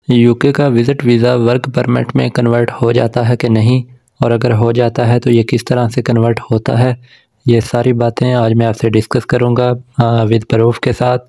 UK का visit visa work permit में convert हो जाता है कि नहीं, और अगर हो जाता है तो ये किस तरह से कन्वर्ट होता है, ये सारी बातें आज मैं आपसे डिस्कस करूँगा विद प्रूफ के साथ।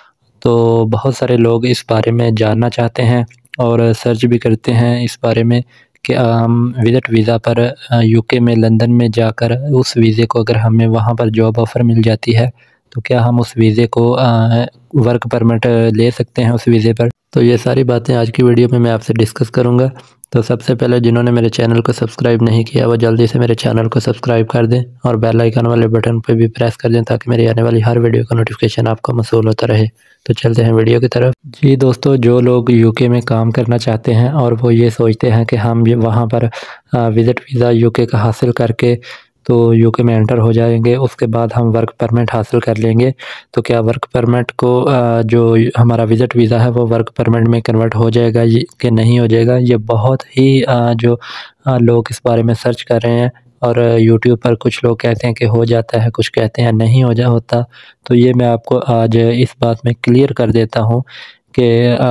तो बहुत सारे लोग इस बारे में जानना चाहते हैं और सर्च भी करते हैं इस बारे में कि हम विज़िट वीज़ा पर यूके में लंदन में जाकर उस वीज़े को अगर हमें वहाँ पर जॉब ऑफ़र मिल जाती है तो क्या हम उस वीज़े को वर्क परमिट ले सकते हैं उस वीज़े पर। तो ये सारी बातें आज की वीडियो में मैं आपसे डिस्कस करूँगा। तो सबसे पहले जिन्होंने मेरे चैनल को सब्सक्राइब नहीं किया वो जल्दी से मेरे चैनल को सब्सक्राइब कर दें और बेल आइकन वाले बटन पर भी प्रेस कर दें ताकि मेरी आने वाली हर वीडियो का नोटिफिकेशन आपको मौसूल होता रहे। तो चलते हैं वीडियो की तरफ। जी दोस्तों, जो लोग यूके में काम करना चाहते हैं और वो ये सोचते हैं कि हम वहाँ पर विज़िट वीज़ा यूके का हासिल करके तो यूके में एंटर हो जाएंगे, उसके बाद हम वर्क परमिट हासिल कर लेंगे। तो क्या वर्क परमिट को जो हमारा विज़िट वीज़ा है वो वर्क परमिट में कन्वर्ट हो जाएगा ये कि नहीं हो जाएगा, ये बहुत ही जो लोग इस बारे में सर्च कर रहे हैं। और यूट्यूब पर कुछ लोग कहते हैं कि हो जाता है, कुछ कहते हैं नहीं होता। तो ये मैं आपको आज इस बात में क्लियर कर देता हूँ कि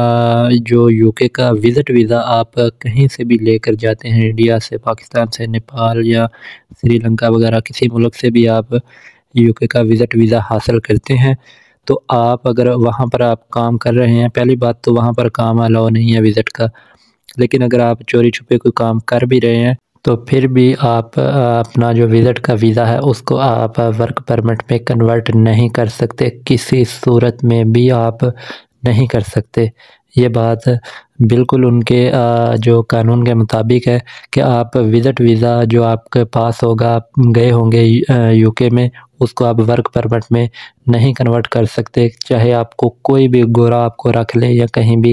जो यूके का विज़िट वीज़ा आप कहीं से भी लेकर जाते हैं, इंडिया से, पाकिस्तान से, नेपाल या श्रीलंका वगैरह किसी मुल्क से भी आप यूके का विज़िट वीज़ा हासिल करते हैं, तो आप अगर वहाँ पर आप काम कर रहे हैं, पहली बात तो वहाँ पर काम अलाउ नहीं है विज़िट का। लेकिन अगर आप चोरी छुपे कोई काम कर भी रहे हैं तो फिर भी आप अपना जो विज़िट का वीज़ा है उसको आप वर्क परमिट में कन्वर्ट नहीं कर सकते, किसी सूरत में भी आप नहीं कर सकते। ये बात बिल्कुल उनके जो कानून के मुताबिक है कि आप विज़िट वीज़ा जो आपके पास होगा, आप गए होंगे यूके में, उसको आप वर्क परमिट में नहीं कन्वर्ट कर सकते। चाहे आपको कोई भी गोरा आपको रख ले या कहीं भी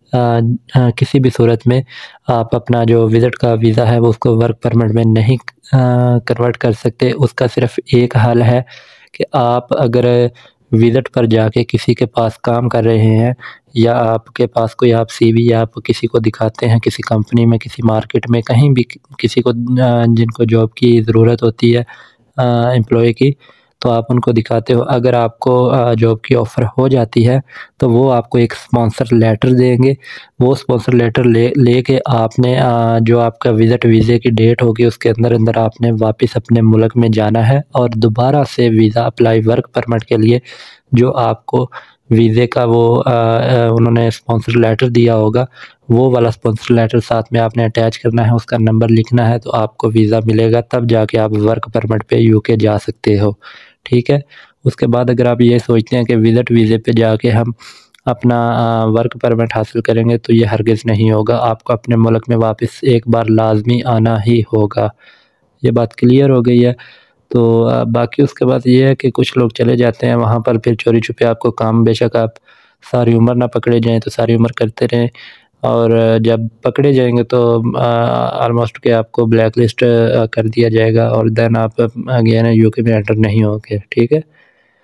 किसी भी सूरत में आप अपना जो विज़िट का वीज़ा है वो उसको वर्क परमिट में नहीं कन्वर्ट कर सकते। उसका सिर्फ़ एक हल है कि आप अगर विज़िट पर जाके किसी के पास काम कर रहे हैं या आपके पास कोई आप सीवी या आप किसी को दिखाते हैं किसी कंपनी में, किसी मार्केट में, कहीं भी किसी को जिनको जॉब की ज़रूरत होती है एम्प्लॉय की, तो आप उनको दिखाते हो। अगर आपको जॉब की ऑफ़र हो जाती है तो वो आपको एक स्पॉन्सर लेटर देंगे। वो स्पॉन्सर लेटर लेके आपने जो आपका विज़िट वीज़े की डेट होगी उसके अंदर आपने वापस अपने मुल्क में जाना है और दोबारा से वीज़ा अप्लाई वर्क परमिट के लिए जो आपको वीज़े का वो उन्होंने स्पॉन्सर लेटर दिया होगा, वो वाला स्पॉन्सर लेटर साथ में आपने अटैच करना है, उसका नंबर लिखना है, तो आपको वीज़ा मिलेगा, तब जाके आप वर्क परमिट पे यूके जा सकते हो। ठीक है? उसके बाद अगर आप ये सोचते हैं कि विज़िट वीज़े पे जाके हम अपना वर्क परमिट हासिल करेंगे तो ये हरगिज़ नहीं होगा। आपको अपने मुल्क में वापस एक बार लाज़मी आना ही होगा। ये बात क्लियर हो गई है। तो बाकी उसके बाद ये है कि कुछ लोग चले जाते हैं वहाँ पर, फिर चोरी छुपे आपको काम, बेशक आप सारी उम्र ना पकड़े जाएँ तो सारी उम्र करते रहें, और जब पकड़े जाएँगे तो ऑलमोस्ट कि आपको ब्लैक लिस्ट कर दिया जाएगा और देन आप अगेन यूके में एंटर नहीं होंगे। ठीक है?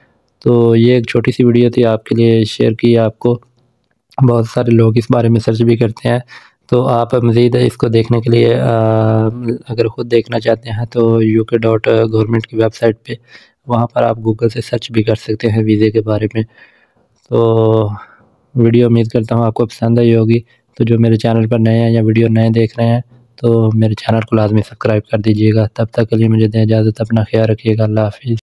तो ये एक छोटी-सी वीडियो थी आपके लिए, शेयर की आपको। बहुत सारे लोग इस बारे में सर्च भी करते हैं, तो आप मज़ीद इसको देखने के लिए अगर ख़ुद देखना चाहते हैं तो uk.government की वेबसाइट पे, वहाँ पर आप गूगल से सर्च भी कर सकते हैं वीज़े के बारे में। तो वीडियो उम्मीद करता हूँ आपको पसंद आई होगी। तो जो मेरे चैनल पर नए हैं या वीडियो नए देख रहे हैं तो मेरे चैनल को लाज़मी सब्सक्राइब कर दीजिएगा। तब तक के लिए मुझे दें इजाज़त, अपना ख़्याल रखिएगा। अल्लाह हाफ़िज़।